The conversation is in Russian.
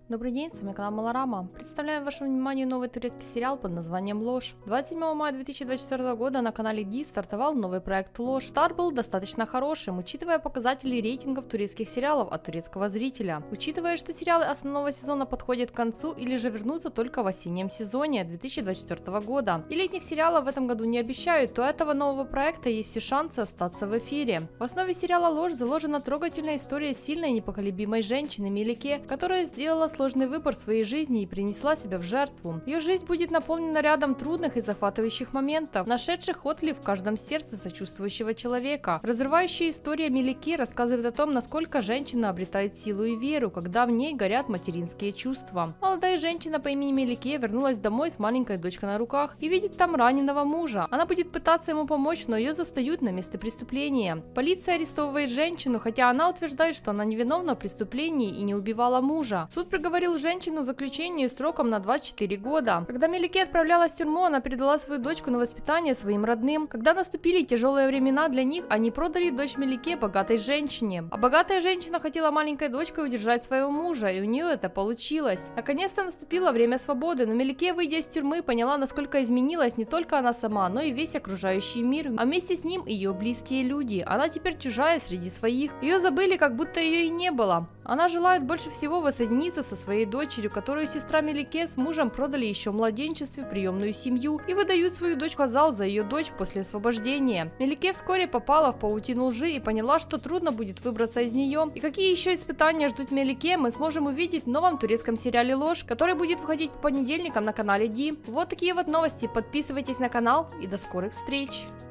Добрый день, с вами канал Малорама. Представляем вашему вниманию новый турецкий сериал под названием «Ложь». 27 мая 2024 года на канале Ди стартовал новый проект «Ложь». Старт был достаточно хорошим, учитывая показатели рейтингов турецких сериалов от турецкого зрителя. Учитывая, что сериалы основного сезона подходят к концу или же вернутся только в осеннем сезоне 2024 года, и летних сериалов в этом году не обещают, то этого нового проекта есть все шансы остаться в эфире. В основе сериала «Ложь» заложена трогательная история сильной и непоколебимой женщины Мелике, которая сделала сложный выбор в своей жизни и принесла себя в жертву. Ее жизнь будет наполнена рядом трудных и захватывающих моментов, нашедших отклик в каждом сердце сочувствующего человека. Разрывающая история Мелике рассказывает о том, насколько женщина обретает силу и веру, когда в ней горят материнские чувства. Молодая женщина по имени Мелике вернулась домой с маленькой дочкой на руках и видит там раненого мужа. Она будет пытаться ему помочь, но ее застают на месте преступления. Полиция арестовывает женщину, хотя она утверждает, что она невиновна в преступлении и не убивала мужа. Суд приговорил женщину к заключению сроком на 24 года. Когда Мелике отправлялась в тюрьму, она передала свою дочку на воспитание своим родным. Когда наступили тяжелые времена для них, они продали дочь Мелике богатой женщине. А богатая женщина хотела маленькой дочкой удержать своего мужа, и у нее это получилось. Наконец-то наступило время свободы, но Мелике, выйдя из тюрьмы, поняла, насколько изменилась не только она сама, но и весь окружающий мир, а вместе с ним и ее близкие люди. Она теперь чужая среди своих. Ее забыли, как будто ее и не было. Она желает больше всего воссоединиться со своей дочерью, которую сестра Мелике с мужем продали еще в младенчестве в приемную семью и выдают свою дочь Казал за ее дочь после освобождения. Мелике вскоре попала в паутину лжи и поняла, что трудно будет выбраться из нее. И какие еще испытания ждут Мелике, мы сможем увидеть в новом турецком сериале «Ложь», который будет выходить по понедельникам на канале Ди. Вот такие вот новости. Подписывайтесь на канал и до скорых встреч!